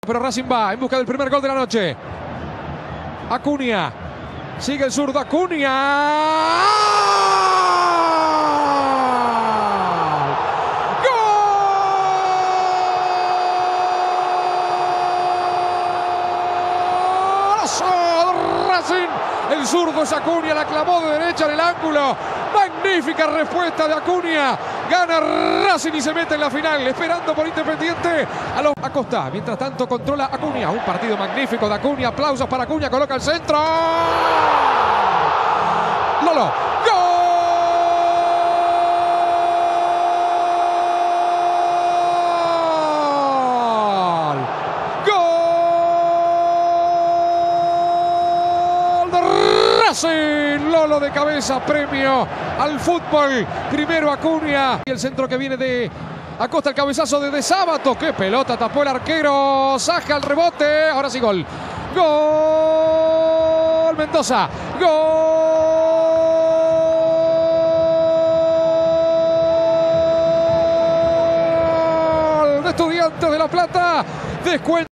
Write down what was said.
Pero Racing va en busca del primer gol de la noche. Acuña. Sigue el zurdo Acuña. Racing, el zurdo es Acuña, la clavó de derecha en el ángulo. Magnífica respuesta de Acuña. Gana Racing y se mete en la final, esperando por Independiente a los Acosta. Mientras tanto controla Acuña. Un partido magnífico de Acuña. Aplausos para Acuña. Coloca el centro. Lolo. Lolo de cabeza, premio al fútbol. Primero Acuña. Y el centro que viene de Acosta, el cabezazo de Sábato. ¡Qué pelota! Tapó el arquero. Saja el rebote. Ahora sí, gol. Gol. Mendoza. Gol de Estudiantes de La Plata. Descuento.